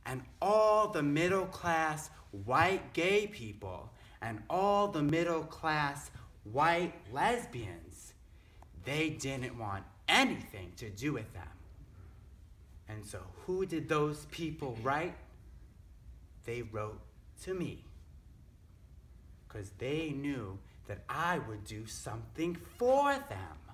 and all the middle-class white gay people and all the middle-class white lesbians, they didn't want anything to do with them. And so who did those people write? They wrote to me, because they knew that I would do something for them.